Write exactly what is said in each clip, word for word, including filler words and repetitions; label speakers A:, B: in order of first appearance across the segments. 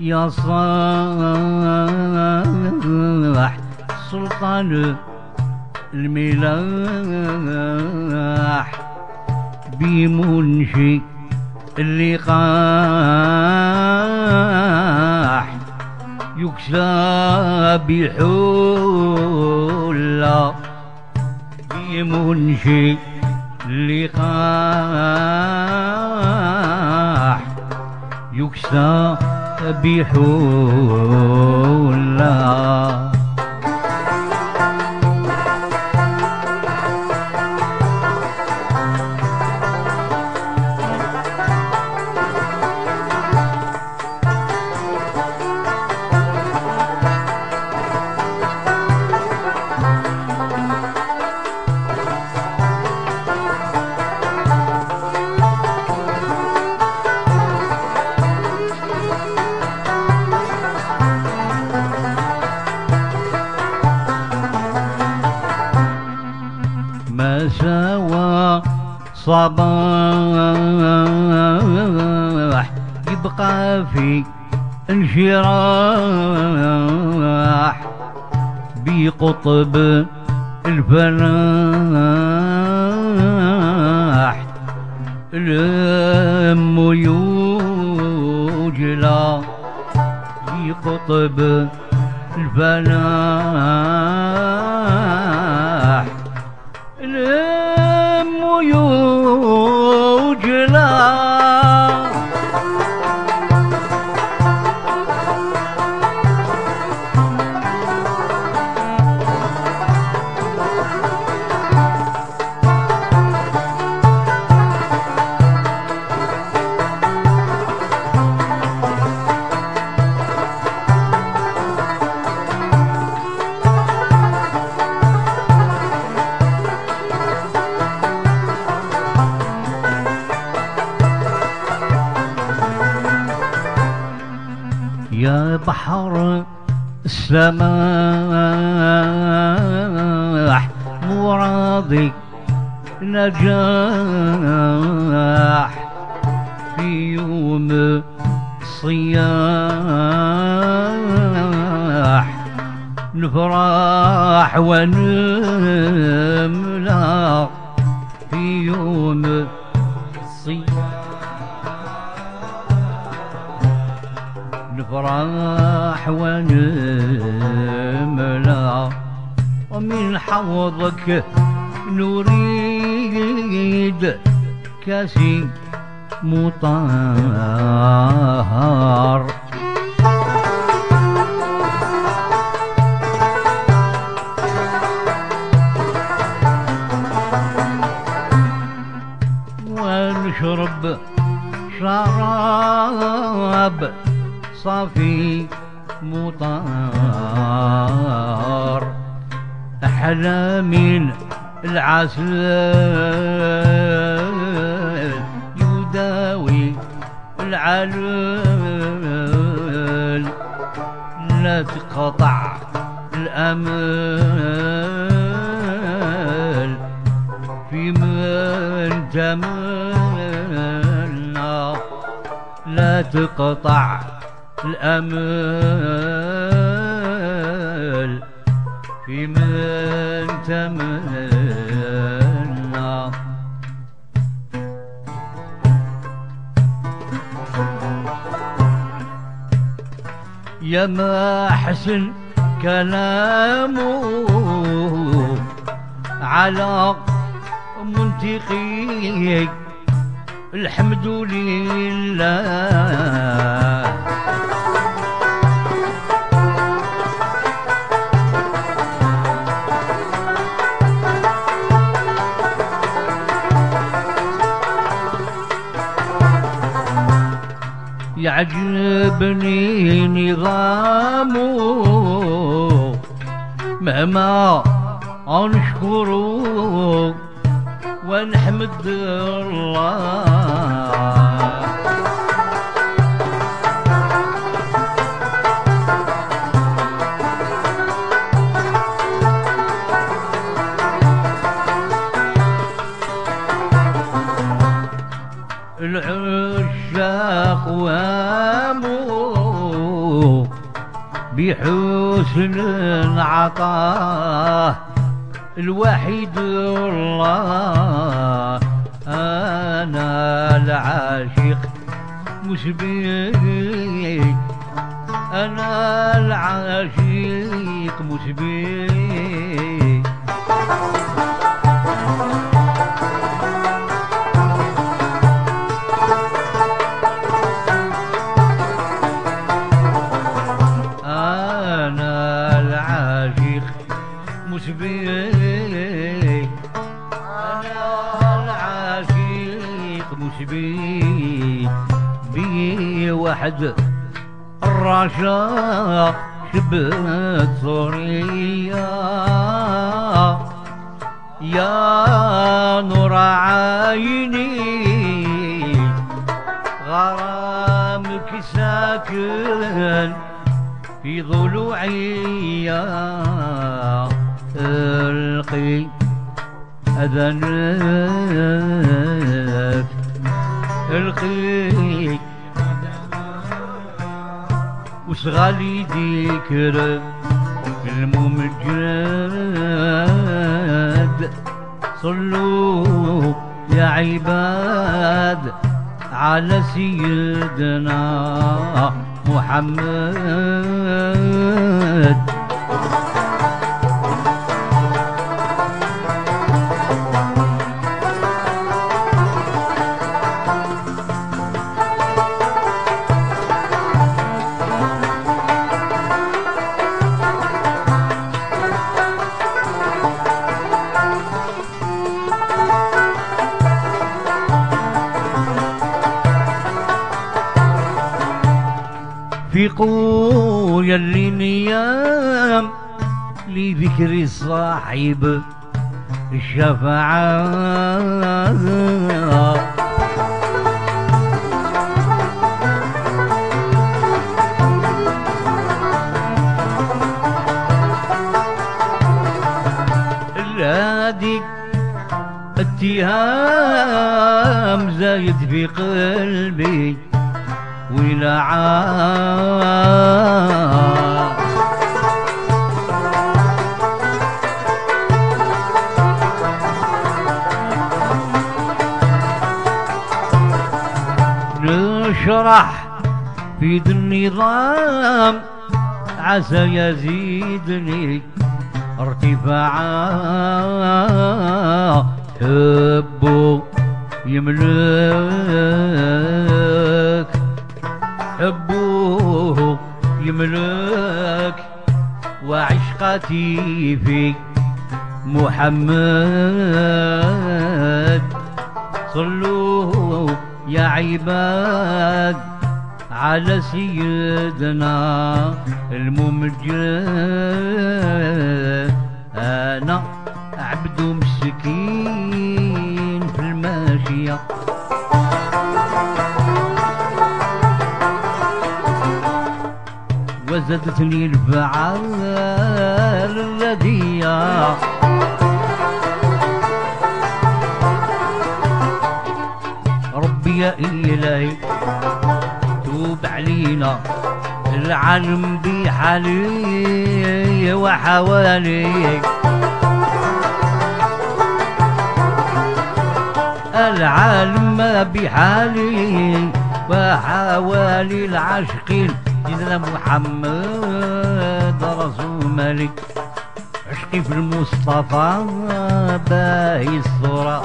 A: يا صاح سلطان الملاح بمنشي اللقاح يكسى بحولة بمنشي اللقاح يكسى بحولة. ما سوى صباح يبقى في انشراح بقطب الفلاح الام يوجلا بقطب الفلاح الام يوجلا. يا بحر السماح مرادك نجاح في يوم الصياح نفرح ونملا في يوم الصياح نفرح ونملا ومن حوضك نريد كاسي مطهر ونشرب شراب صافي مطهر أحلى من العسل يداوي العلل لا تقطع الأمل في من تمنى لا تقطع الأمل في من تمنى. يا ما حسن كلامه على منطقي الحمد لله. يعجبني نظامه مهما أنشكره ونحمد الله. العشاق وامو في حسن عطاه الوحيد الله. أنا العاشق مش بيك، أنا العاشق مش بيك. أنا العاشق مش بيك، أنا العاشق مش بيك. بي وحد الرشا شبت صوريا يا نور عيني، غرامك ساكن في ضلوعي. القي أذنك، القي وصغالي ذكر الممجد. صلوا يا عباد على سيدنا محمد. في قويا اللي نيام لذكر صاحب الشفاعة. الهادي اتهام زايد في قلبي ولعاب. نشرح في ذي النظام عسى يزيدني ارتفاعا. حبه يملك، حبه يملك، وعشقتي في محمد. صلوا يا عباد على سيدنا الممجد. أنا عبد مسكين في الماشية، وزدتني الفعال الذي ربي يا إلهي توب علينا. العالم بحالي وحوالي، العالم بحالي وحوالي. العاشقين سيدنا محمد رسول ملك، عشقي في المصطفى باهي الصورة.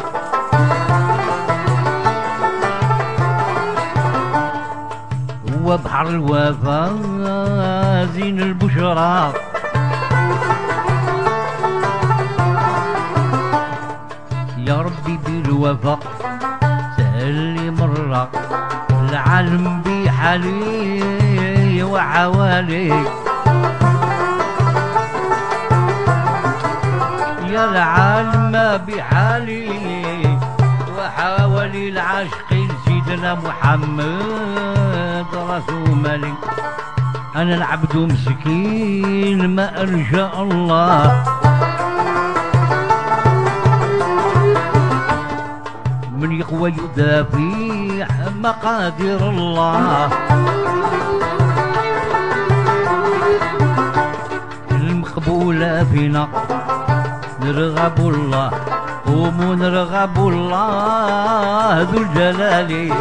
A: هو بحر الوفا زين البشرى. يا ربي بالوفا سهل لي مرة، العالم بحالي وحوالي. يا العالم بحالي وحوالي. العاشقين سيدنا محمد رسول ملك. أنا العبد مسكين ما أرجى الله، من يقوى يدافع مقادير الله. ولا فينا نرغب الله قوموا نرغب الله ذو الجلال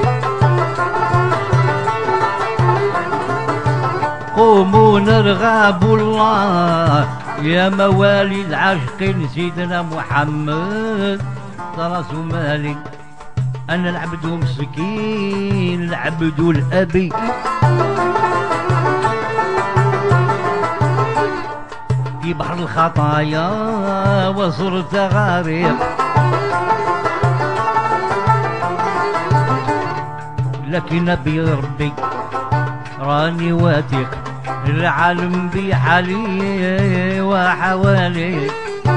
A: قوموا نرغب الله يا موالي العاشقين سيدنا محمد راس مالي أنا العبد مسكين العبد الأبي في بحر الخطايا وصرت غريق لكن نبي ربي راني واثق العالم بحالي وحوالي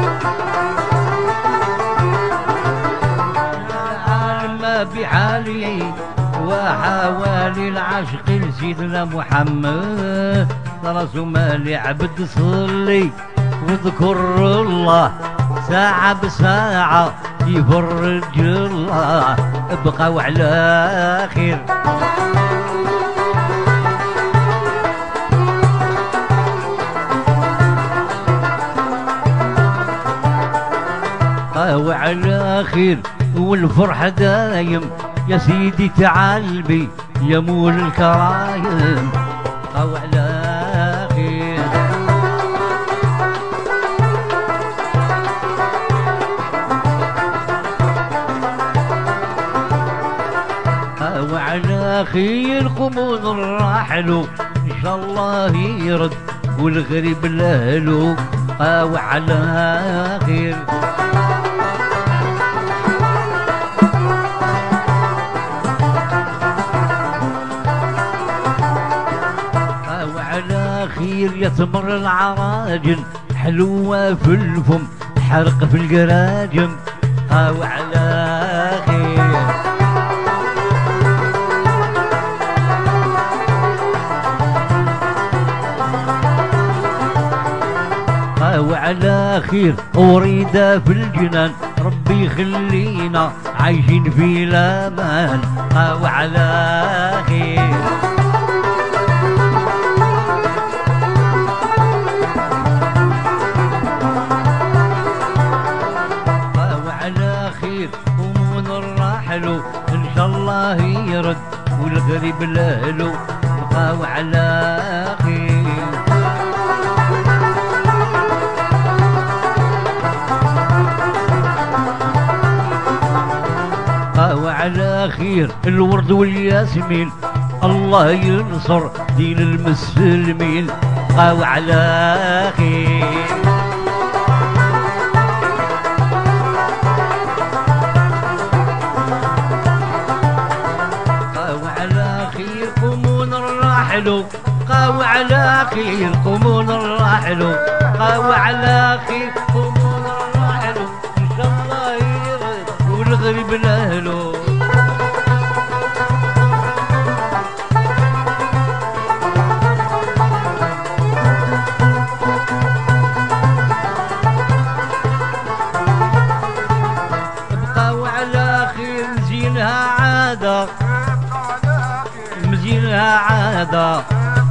A: العالم بحالي وحوالي العاشقين سيدنا محمد راس مالي عبد صلي واذكر الله ساعة بساعة يفرج الله ابقى وعلى خير وعلى خير والفرحة دايم يا سيدي تعال بي يا مول الكرايم وعلى خير وعلى خير قمود الراحلو ان شاء الله يرد والغريب لاهلو وعلى خير وعلى خير يثمر العراجل حلوة في الفم حرق في القراجم وعلى خير وعلى خير وريدة في الجنان ربي يخلينا عايشين في الامان وعلى خير وعلى خير قوموا نرحلوا ان شاء الله يرد والغريب لاهلو وعلى خير وعلى خير الورد والياسمين الله ينصر دين المسلمين وعلى خير وعلى خير قوموا نرحلوا وعلى خير قوموا نرحلوا وعلى خير قوموا نرحلوا ان شاء الله يرد والغريب لاهلو مزينها عادة مزينها عادة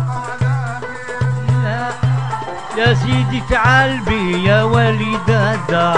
A: يا سيدي تعال بي يا وليدادا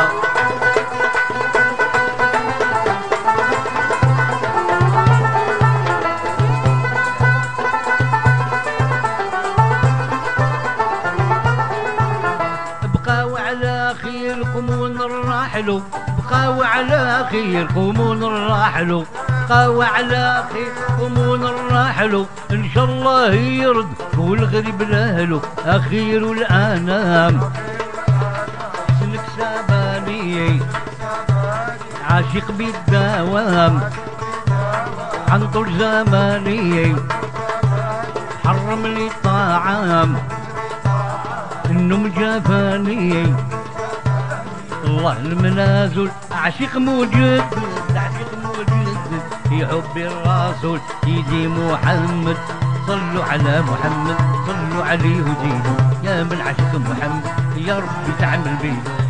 A: بقاو على خير قوموا نرحلوا بقاو على خير قوموا نرحلوا بقاو على خير قوموا نرحلوا ان شاء الله يرد والغريب لاهلو اخير الانام سلك ساباني عاشق بالدوام عن طول زماني حرم لي الطعام النوم جافاني الله المنازل عشيق موجود عشيق موجود في حب الرسول سيدي محمد صلوا على محمد صلوا عليه وزيدوا يا من عشق محمد يا ربي تعمل بيه